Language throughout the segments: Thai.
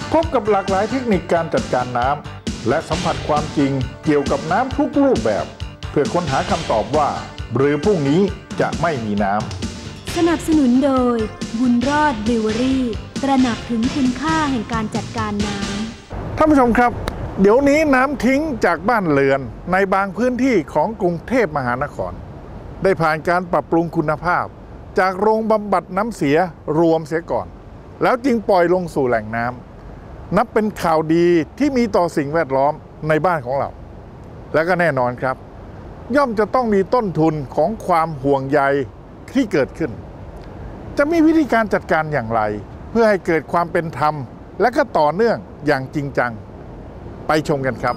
พบกับหลากหลายเทคนิคการจัดการน้ำและสัมผัสความจริงเกี่ยวกับน้ำทุกรูปแบบเพื่อค้นหาคำตอบว่าหรือพรุ่งนี้จะไม่มีน้ำสนับสนุนโดยบุญรอดบริวอรี่ตระหนักถึงคุณค่าแห่งการจัดการน้ำท่านผู้ชมครับเดี๋ยวนี้น้ำทิ้งจากบ้านเรือนในบางพื้นที่ของกรุงเทพมหานครได้ผ่านการปรับปรุงคุณภาพจากโรงบำบัดน้ำเสียรวมเสียก่อนแล้วจึงปล่อยลงสู่แหล่งน้ำนับเป็นข่าวดีที่มีต่อสิ่งแวดล้อมในบ้านของเราและก็แน่นอนครับย่อมจะต้องมีต้นทุนของความห่วงใยที่เกิดขึ้นจะมีวิธีการจัดการอย่างไรเพื่อให้เกิดความเป็นธรรมและก็ต่อเนื่องอย่างจริงจังไปชมกันครับ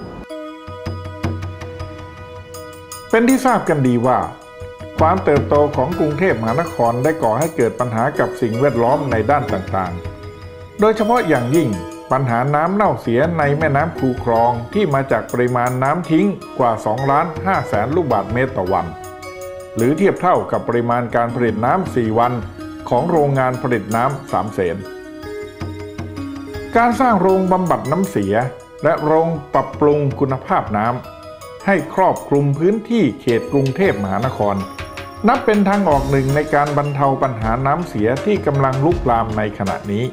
เป็นที่ทราบกันดีว่าความเติบโตของกรุงเทพมหานครได้ก่อให้เกิดปัญหากับสิ่งแวดล้อมในด้านต่างๆโดยเฉพาะอย่างยิ่งปัญหาน้ำเน่าเสียในแม่น้ำคูคลองที่มาจากปริมาณน้ำทิ้งกว่า 2,500,000 ลูกบาศก์เมตรต่อวันหรือเทียบเท่ากับปริมาณการผลิตน้ำ4 วันของโรงงานผลิตน้ำ3 เสนการสร้างโรงบำบัดน้ำเสียและโรงปรับปรุงคุณภาพน้ำให้ครอบคลุมพื้นที่เขตกรุงเทพมหานครนับเป็นทางออกหนึ่งในการบรรเทาปัญหาน้ำเสียที่กำลังลุกลามในขณะนี้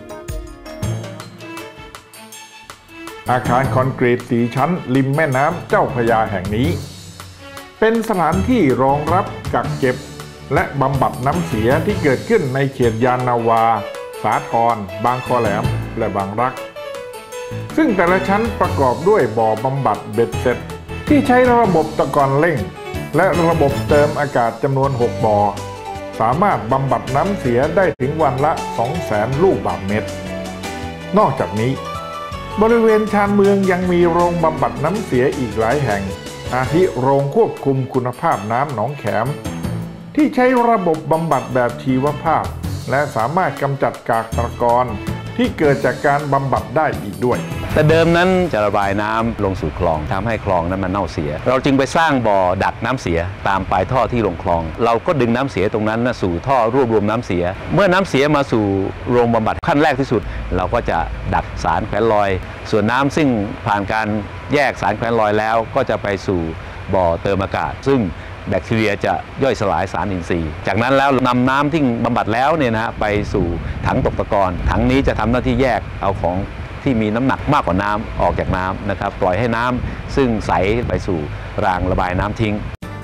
อาคารคอนกรีต4 ชั้นริมแม่น้ำเจ้าพระยาแห่งนี้เป็นสถานที่รองรับกักเก็บและบำบัดน้ำเสียที่เกิดขึ้นในเขตยานนาวาสาทรบางคอแหลมและบางรักซึ่งแต่ละชั้นประกอบด้วยบ่อบำบัดเบ็ดเสร็จที่ใช้ระบบตะกอนเร่งและระบบเติมอากาศจำนวน6 บ่อสามารถบำบัดน้ำเสียได้ถึงวันละ 200,000 ลูกบาศก์เมตรนอกจากนี้บริเวณชานเมืองยังมีโรงบำบัดน้ำเสียอีกหลายแห่งอาทิโรงควบคุมคุณภาพน้ำหนองแขมที่ใช้ระบบบำบัดแบบชีวภาพและสามารถกำจัดกากตะกอนที่เกิดจากการบำบัดได้อีกด้วยแต่เดิมนั้นจะระบายน้ำลงสู่คลองทำให้คลองนั้นมันเน่าเสียเราจึงไปสร้างบ่อดักน้ำเสียตามปลายท่อที่ลงคลองเราก็ดึงน้ำเสียตรงนั้นสู่ท่อรวบรวมน้ำเสียเมื่อน้ำเสียมาสู่โรงบำบัดขั้นแรกที่สุดเราก็จะดักสารแขวนลอยส่วนน้ำซึ่งผ่านการแยกสารแขวนลอยแล้วก็จะไปสู่บ่อเติมอากาศซึ่งแบคทีเรียจะย่อยสลายสารอินทรีย์จากนั้นแล้วนำน้ำที่บำบัดแล้วเนี่ยนะไปสู่ถังตกตะกอนถังนี้จะทำหน้าที่แยกเอาของที่มีน้ำหนักมากกว่าน้ำออกจากน้ำนะครับปล่อยให้น้ำซึ่งใสไปสู่รางระบายน้ำทิ้ง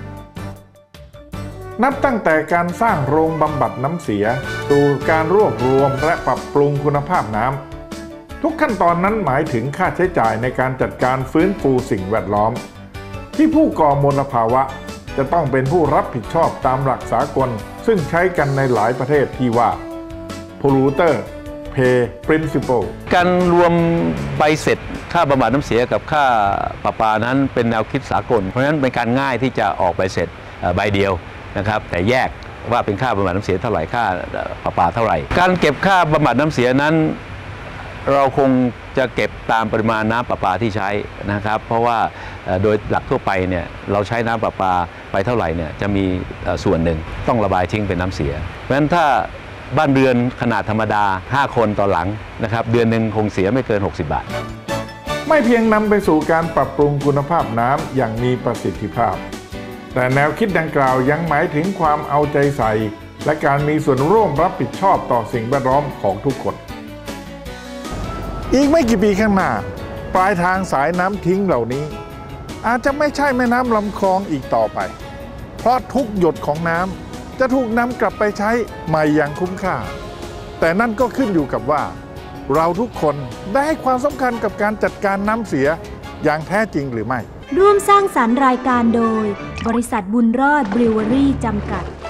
นับตั้งแต่การสร้างโรงบำบัดน้ำเสียสู่การรวบรวมและปรับปรุงคุณภาพน้ำทุกขั้นตอนนั้นหมายถึงค่าใช้จ่ายในการจัดการฟื้นฟูสิ่งแวดล้อมที่ผู้ก่อมลภาวะจะต้องเป็นผู้รับผิดชอบตามหลักสากลซึ่งใช้กันในหลายประเทศที่ว่า polluter pay principle การรวมใบเสร็จค่าบำบัดน้ำเสียกับค่าประปานั้นเป็นแนวคิดสากลเพราะฉะนั้นเป็นการง่ายที่จะออกใบเสร็จใบเดียวนะครับแต่แยกว่าเป็นค่าบำบัดน้ำเสียเท่าไหร่ค่าประปาเท่าไหร่การเก็บค่าบำบัดน้ำเสียนั้นเราคงจะเก็บตามปริมาณน้ำประปาที่ใช้นะครับเพราะว่าโดยหลักทั่วไปเนี่ยเราใช้น้ำประปาไปเท่าไหร่เนี่ยจะมีส่วนหนึ่งต้องระบายทิ้งเป็นน้ำเสียเพราะฉะนั้นถ้าบ้านเรือนขนาดธรรมดา5 คนต่อหลังนะครับเดือนหนึ่งคงเสียไม่เกิน60 บาทไม่เพียงนำไปสู่การปรับปรุงคุณภาพน้ำอย่างมีประสิทธิภาพแต่แนวคิดดังกล่าวยังหมายถึงความเอาใจใส่และการมีส่วนร่วมรับผิดชอบต่อสิ่งแวดล้อมของทุกคนอีกไม่กี่ปีข้างหน้าปลายทางสายน้ำทิ้งเหล่านี้อาจจะไม่ใช่แม่น้ำลำคลองอีกต่อไปเพราะทุกหยดของน้ำจะถูกนำกลับไปใช้ใหม่อย่างคุ้มค่าแต่นั่นก็ขึ้นอยู่กับว่าเราทุกคนได้ให้ความสำคัญกับการจัดการน้ำเสียอย่างแท้จริงหรือไม่ร่วมสร้างสรรค์รายการโดยบริษัทบุญรอดบริวอรี่จำกัด